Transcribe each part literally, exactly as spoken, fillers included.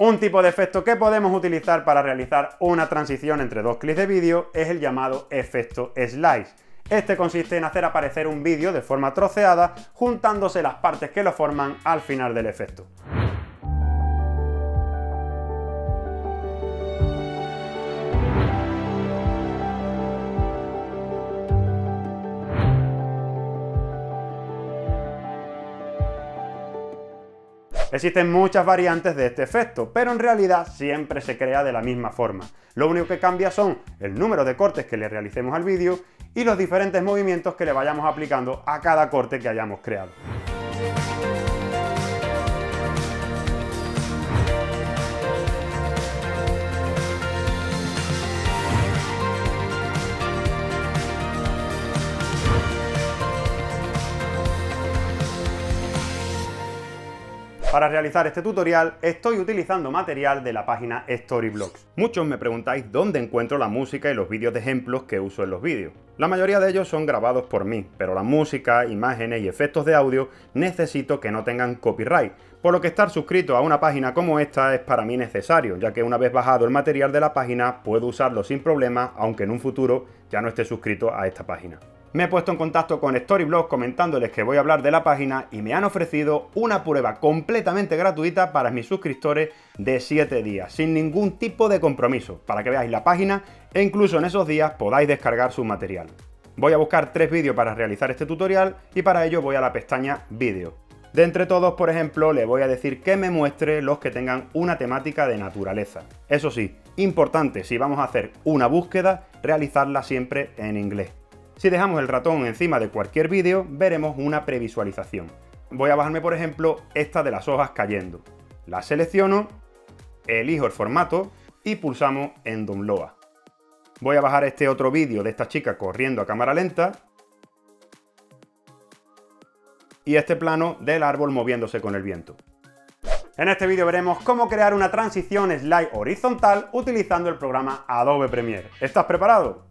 Un tipo de efecto que podemos utilizar para realizar una transición entre dos clips de vídeo es el llamado efecto slice. Este consiste en hacer aparecer un vídeo de forma troceada, juntándose las partes que lo forman al final del efecto. Existen muchas variantes de este efecto, pero en realidad siempre se crea de la misma forma. Lo único que cambia son el número de cortes que le realicemos al vídeo y los diferentes movimientos que le vayamos aplicando a cada corte que hayamos creado. Para realizar este tutorial estoy utilizando material de la página Storyblocks. Muchos me preguntáis dónde encuentro la música y los vídeos de ejemplos que uso en los vídeos. La mayoría de ellos son grabados por mí, pero la música, imágenes y efectos de audio necesito que no tengan copyright, por lo que estar suscrito a una página como esta es para mí necesario, ya que una vez bajado el material de la página puedo usarlo sin problema, aunque en un futuro ya no esté suscrito a esta página. Me he puesto en contacto con Storyblocks comentándoles que voy a hablar de la página y me han ofrecido una prueba completamente gratuita para mis suscriptores de siete días, sin ningún tipo de compromiso, para que veáis la página e incluso en esos días podáis descargar su material. Voy a buscar tres vídeos para realizar este tutorial y para ello voy a la pestaña Vídeo. De entre todos, por ejemplo, le voy a decir que me muestre los que tengan una temática de naturaleza. Eso sí, importante, si vamos a hacer una búsqueda, realizarla siempre en inglés. Si dejamos el ratón encima de cualquier vídeo, veremos una previsualización. Voy a bajarme, por ejemplo, esta de las hojas cayendo. La selecciono, elijo el formato y pulsamos en Download. Voy a bajar este otro vídeo de esta chica corriendo a cámara lenta y este plano del árbol moviéndose con el viento. En este vídeo veremos cómo crear una transición slide horizontal utilizando el programa Adobe Premiere. ¿Estás preparado?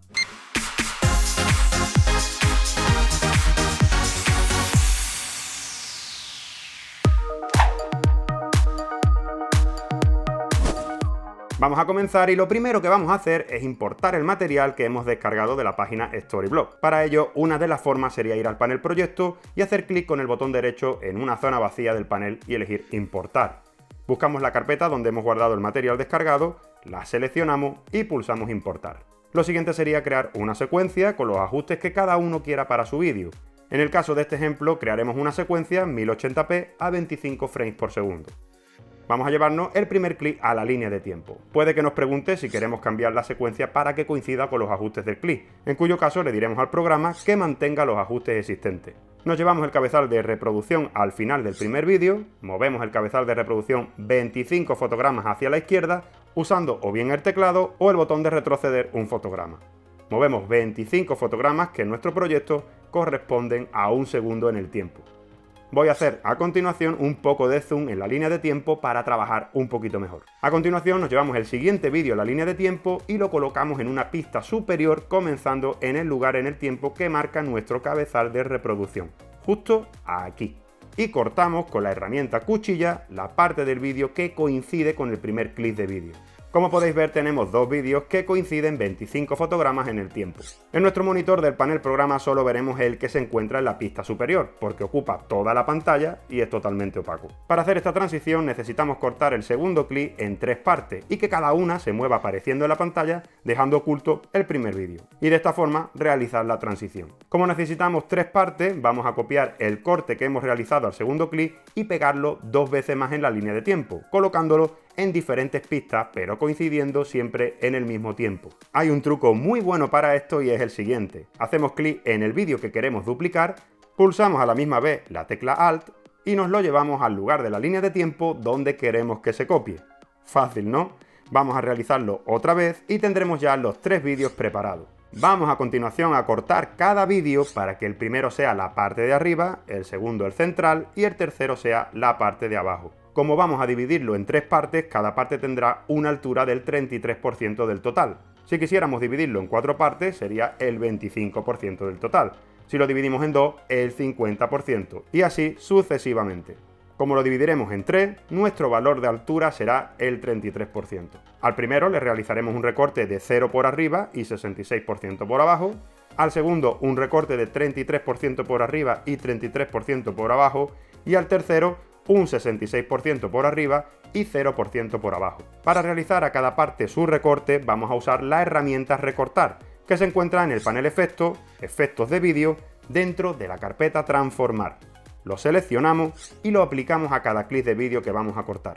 Vamos a comenzar y lo primero que vamos a hacer es importar el material que hemos descargado de la página Storyblocks. Para ello, una de las formas sería ir al panel Proyecto y hacer clic con el botón derecho en una zona vacía del panel y elegir Importar. Buscamos la carpeta donde hemos guardado el material descargado, la seleccionamos y pulsamos Importar. Lo siguiente sería crear una secuencia con los ajustes que cada uno quiera para su vídeo. En el caso de este ejemplo, crearemos una secuencia mil ochenta p a veinticinco frames por segundo. Vamos a llevarnos el primer clip a la línea de tiempo. Puede que nos pregunte si queremos cambiar la secuencia para que coincida con los ajustes del clip, en cuyo caso le diremos al programa que mantenga los ajustes existentes. Nos llevamos el cabezal de reproducción al final del primer vídeo, movemos el cabezal de reproducción veinticinco fotogramas hacia la izquierda, usando o bien el teclado o el botón de retroceder un fotograma. Movemos veinticinco fotogramas que en nuestro proyecto corresponden a un segundo en el tiempo. Voy a hacer a continuación un poco de zoom en la línea de tiempo para trabajar un poquito mejor. A continuación nos llevamos el siguiente vídeo a la línea de tiempo y lo colocamos en una pista superior comenzando en el lugar en el tiempo que marca nuestro cabezal de reproducción, justo aquí. Y cortamos con la herramienta cuchilla la parte del vídeo que coincide con el primer clip de vídeo. Como podéis ver, tenemos dos vídeos que coinciden veinticinco fotogramas en el tiempo. En nuestro monitor del panel programa solo veremos el que se encuentra en la pista superior, porque ocupa toda la pantalla y es totalmente opaco. Para hacer esta transición necesitamos cortar el segundo clip en tres partes y que cada una se mueva apareciendo en la pantalla, dejando oculto el primer vídeo. Y de esta forma realizar la transición. Como necesitamos tres partes, vamos a copiar el corte que hemos realizado al segundo clip y pegarlo dos veces más en la línea de tiempo, colocándolo en diferentes pistas, pero coincidiendo siempre en el mismo tiempo. Hay un truco muy bueno para esto y es el siguiente. Hacemos clic en el vídeo que queremos duplicar, pulsamos a la misma vez la tecla Alt y nos lo llevamos al lugar de la línea de tiempo donde queremos que se copie. Fácil, ¿no? Vamos a realizarlo otra vez y tendremos ya los tres vídeos preparados. Vamos a continuación a cortar cada vídeo para que el primero sea la parte de arriba, el segundo el central y el tercero sea la parte de abajo. Como vamos a dividirlo en tres partes, cada parte tendrá una altura del treinta y tres por ciento del total. Si quisiéramos dividirlo en cuatro partes, sería el veinticinco por ciento del total. Si lo dividimos en dos, el cincuenta por ciento. Y así sucesivamente. Como lo dividiremos en tres, nuestro valor de altura será el treinta y tres por ciento. Al primero le realizaremos un recorte de cero por arriba y sesenta y seis por ciento por abajo. Al segundo un recorte de treinta y tres por ciento por arriba y treinta y tres por ciento por abajo. Y al tercero un sesenta y seis por ciento por arriba y cero por ciento por abajo. Para realizar a cada parte su recorte vamos a usar la herramienta recortar, que se encuentra en el panel efectos, efectos de vídeo, dentro de la carpeta transformar. Lo seleccionamos y lo aplicamos a cada clip de vídeo que vamos a cortar.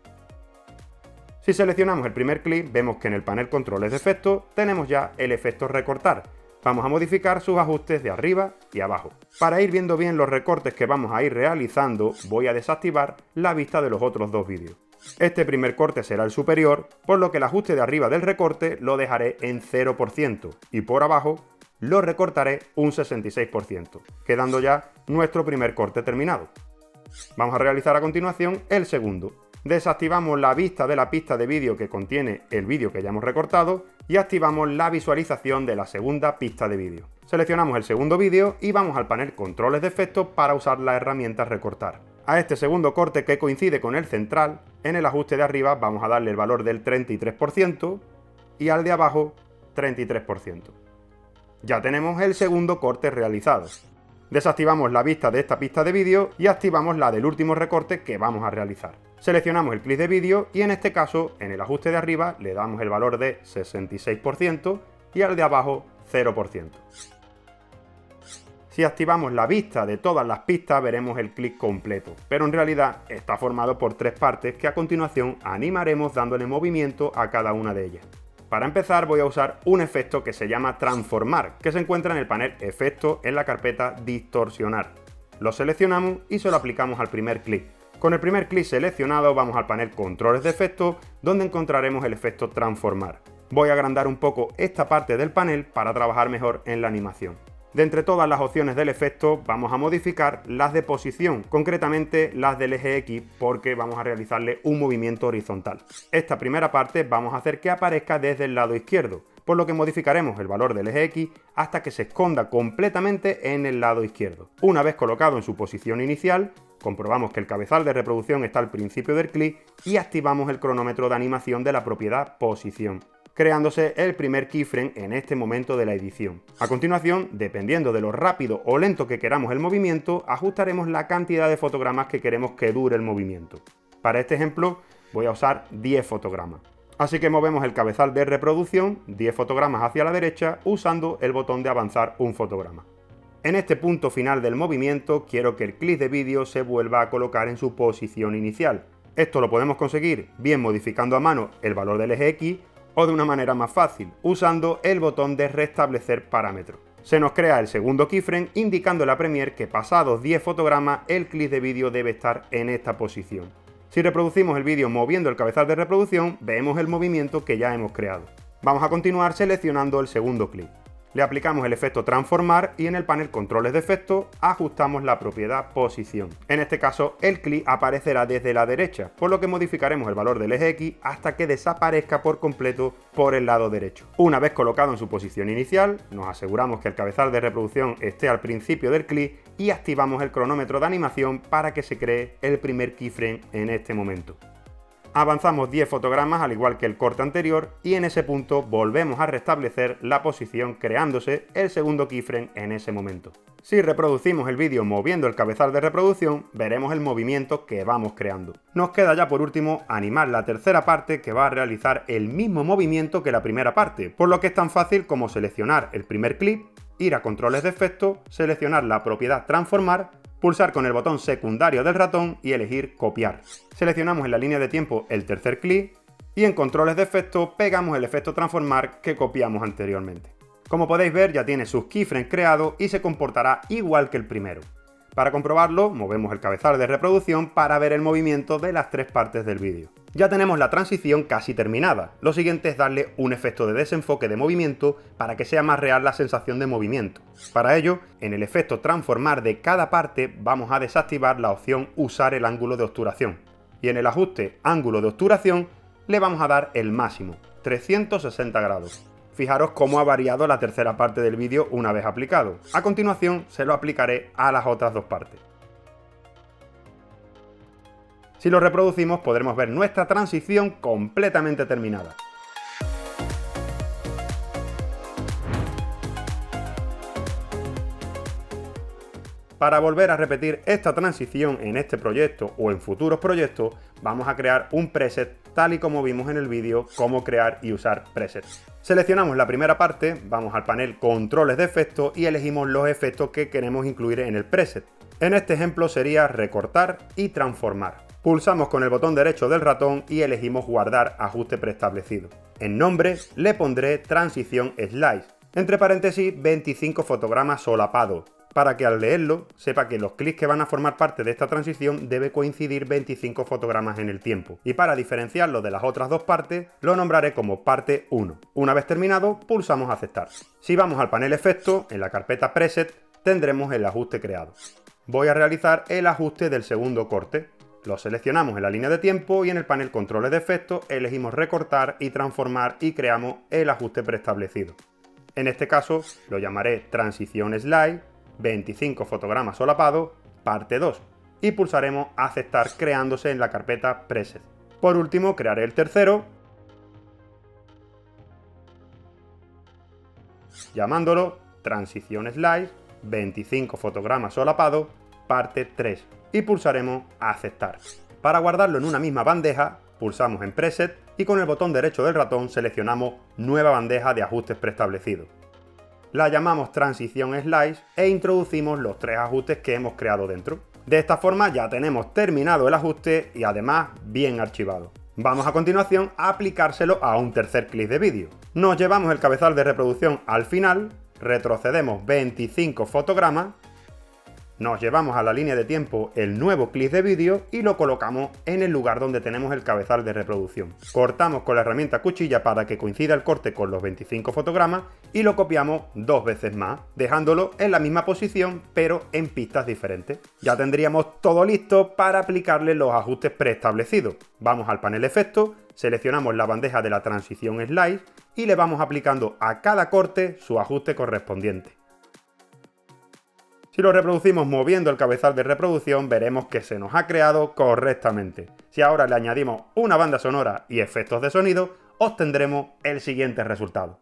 Si seleccionamos el primer clip, vemos que en el panel controles de efectos tenemos ya el efecto recortar. Vamos a modificar sus ajustes de arriba y abajo. Para ir viendo bien los recortes que vamos a ir realizando, voy a desactivar la vista de los otros dos vídeos. Este primer corte será el superior, por lo que el ajuste de arriba del recorte lo dejaré en cero por ciento y por abajo lo recortaré un sesenta y seis por ciento, quedando ya nuestro primer corte terminado. Vamos a realizar a continuación el segundo. Desactivamos la vista de la pista de vídeo que contiene el vídeo que ya hemos recortado y activamos la visualización de la segunda pista de vídeo. Seleccionamos el segundo vídeo y vamos al panel controles de efectos para usar la herramienta recortar. A este segundo corte, que coincide con el central, en el ajuste de arriba vamos a darle el valor del treinta y tres por ciento y al de abajo treinta y tres por ciento. Ya tenemos el segundo corte realizado. Desactivamos la vista de esta pista de vídeo y activamos la del último recorte que vamos a realizar. Seleccionamos el clip de vídeo y en este caso, en el ajuste de arriba, le damos el valor de sesenta y seis por ciento y al de abajo cero por ciento. Si activamos la vista de todas las pistas veremos el clip completo, pero en realidad está formado por tres partes que a continuación animaremos dándole movimiento a cada una de ellas. Para empezar voy a usar un efecto que se llama transformar, que se encuentra en el panel efectos en la carpeta distorsionar. Lo seleccionamos y se lo aplicamos al primer clip. Con el primer clip seleccionado vamos al panel controles de efectos, donde encontraremos el efecto transformar. Voy a agrandar un poco esta parte del panel para trabajar mejor en la animación. De entre todas las opciones del efecto vamos a modificar las de posición, concretamente las del eje X, porque vamos a realizarle un movimiento horizontal. Esta primera parte vamos a hacer que aparezca desde el lado izquierdo, por lo que modificaremos el valor del eje X hasta que se esconda completamente en el lado izquierdo. Una vez colocado en su posición inicial, comprobamos que el cabezal de reproducción está al principio del clip y activamos el cronómetro de animación de la propiedad posición, creándose el primer keyframe en este momento de la edición. A continuación, dependiendo de lo rápido o lento que queramos el movimiento, ajustaremos la cantidad de fotogramas que queremos que dure el movimiento. Para este ejemplo voy a usar diez fotogramas. Así que movemos el cabezal de reproducción diez fotogramas hacia la derecha usando el botón de avanzar un fotograma. En este punto final del movimiento quiero que el clip de vídeo se vuelva a colocar en su posición inicial. Esto lo podemos conseguir bien modificando a mano el valor del eje X o de una manera más fácil, usando el botón de restablecer parámetro. Se nos crea el segundo keyframe indicando a la Premiere que pasados diez fotogramas el clip de vídeo debe estar en esta posición. Si reproducimos el vídeo moviendo el cabezal de reproducción, vemos el movimiento que ya hemos creado. Vamos a continuar seleccionando el segundo clip. Le aplicamos el efecto transformar y en el panel controles de efectos ajustamos la propiedad posición. En este caso el clip aparecerá desde la derecha, por lo que modificaremos el valor del eje X hasta que desaparezca por completo por el lado derecho. Una vez colocado en su posición inicial, nos aseguramos que el cabezal de reproducción esté al principio del clip y activamos el cronómetro de animación para que se cree el primer keyframe en este momento. Avanzamos diez fotogramas al igual que el corte anterior y en ese punto volvemos a restablecer la posición creándose el segundo keyframe en ese momento. Si reproducimos el vídeo moviendo el cabezal de reproducción, veremos el movimiento que vamos creando. Nos queda ya por último animar la tercera parte que va a realizar el mismo movimiento que la primera parte, por lo que es tan fácil como seleccionar el primer clip, ir a controles de efectos, seleccionar la propiedad transformar, pulsar con el botón secundario del ratón y elegir copiar. Seleccionamos en la línea de tiempo el tercer clip y en controles de efectos pegamos el efecto transformar que copiamos anteriormente. Como podéis ver ya tiene sus keyframes creados y se comportará igual que el primero. Para comprobarlo movemos el cabezal de reproducción para ver el movimiento de las tres partes del vídeo. Ya tenemos la transición casi terminada, lo siguiente es darle un efecto de desenfoque de movimiento para que sea más real la sensación de movimiento. Para ello, en el efecto transformar de cada parte vamos a desactivar la opción usar el ángulo de obturación y en el ajuste ángulo de obturación le vamos a dar el máximo, trescientos sesenta grados. Fijaros cómo ha variado la tercera parte del vídeo una vez aplicado. A continuación se lo aplicaré a las otras dos partes. Si lo reproducimos podremos ver nuestra transición completamente terminada. Para volver a repetir esta transición en este proyecto o en futuros proyectos, vamos a crear un preset tal y como vimos en el vídeo cómo crear y usar presets. Seleccionamos la primera parte, vamos al panel controles de efectos y elegimos los efectos que queremos incluir en el preset. En este ejemplo sería recortar y transformar. Pulsamos con el botón derecho del ratón y elegimos guardar ajuste preestablecido. En nombre le pondré transición slice, entre paréntesis veinticinco fotogramas solapados, para que al leerlo sepa que los clics que van a formar parte de esta transición debe coincidir veinticinco fotogramas en el tiempo. Y para diferenciarlo de las otras dos partes, lo nombraré como parte uno. Una vez terminado, pulsamos aceptar. Si vamos al panel efectos, en la carpeta preset, tendremos el ajuste creado. Voy a realizar el ajuste del segundo corte. Lo seleccionamos en la línea de tiempo y en el panel controles de efectos elegimos recortar y transformar y creamos el ajuste preestablecido. En este caso lo llamaré transición slide, veinticinco fotogramas solapados, parte dos, y pulsaremos aceptar creándose en la carpeta preset. Por último crearé el tercero, llamándolo transición slide, veinticinco fotogramas solapados, parte tres, y pulsaremos aceptar. Para guardarlo en una misma bandeja, pulsamos en preset y con el botón derecho del ratón seleccionamos nueva bandeja de ajustes preestablecidos. La llamamos transición slice e introducimos los tres ajustes que hemos creado dentro. De esta forma ya tenemos terminado el ajuste y además bien archivado. Vamos a continuación a aplicárselo a un tercer clip de vídeo. Nos llevamos el cabezal de reproducción al final, retrocedemos veinticinco fotogramas, nos llevamos a la línea de tiempo el nuevo clip de vídeo y lo colocamos en el lugar donde tenemos el cabezal de reproducción. Cortamos con la herramienta cuchilla para que coincida el corte con los veinticinco fotogramas y lo copiamos dos veces más, dejándolo en la misma posición pero en pistas diferentes. Ya tendríamos todo listo para aplicarle los ajustes preestablecidos. Vamos al panel efectos, seleccionamos la bandeja de la transición slice y le vamos aplicando a cada corte su ajuste correspondiente. Si lo reproducimos moviendo el cabezal de reproducción, veremos que se nos ha creado correctamente. Si ahora le añadimos una banda sonora y efectos de sonido, obtendremos el siguiente resultado.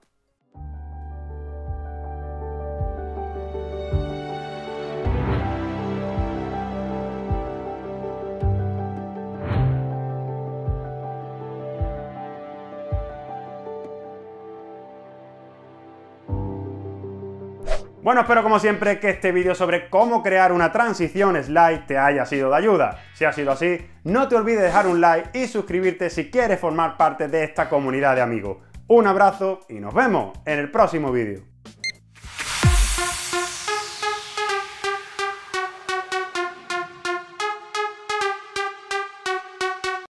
Bueno, espero como siempre que este vídeo sobre cómo crear una transición slide te haya sido de ayuda. Si ha sido así, no te olvides dejar un like y suscribirte si quieres formar parte de esta comunidad de amigos. Un abrazo y nos vemos en el próximo vídeo.